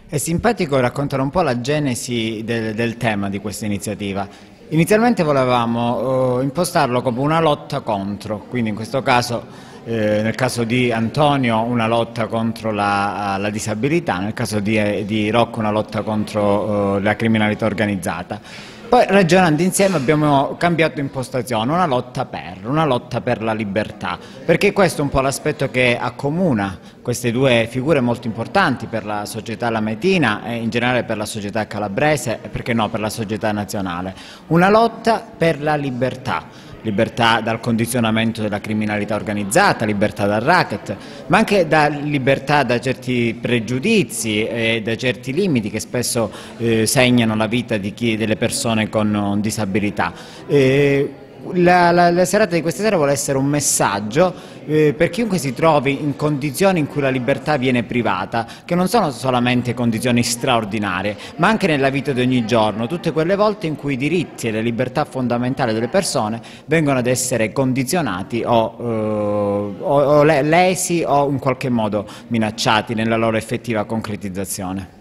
È simpatico raccontare un po' la genesi del tema di questa iniziativa. Inizialmente volevamo impostarlo come una lotta contro, quindi in questo caso, nel caso di Antonio, una lotta contro la disabilità, nel caso di Rocco una lotta contro la criminalità organizzata. Poi ragionando insieme abbiamo cambiato impostazione, una lotta per la libertà, perché questo è un po' l'aspetto che accomuna queste due figure molto importanti per la società lametina e in generale per la società calabrese e perché no per la società nazionale. Una lotta per la libertà. Libertà dal condizionamento della criminalità organizzata, libertà dal racket, ma anche libertà da certi pregiudizi e da certi limiti che spesso segnano la vita delle persone con disabilità. La serata di questa sera vuole essere un messaggio per chiunque si trovi in condizioni in cui la libertà viene privata, che non sono solamente condizioni straordinarie, ma anche nella vita di ogni giorno, tutte quelle volte in cui i diritti e le libertà fondamentali delle persone vengono ad essere condizionati o lesi o in qualche modo minacciati nella loro effettiva concretizzazione.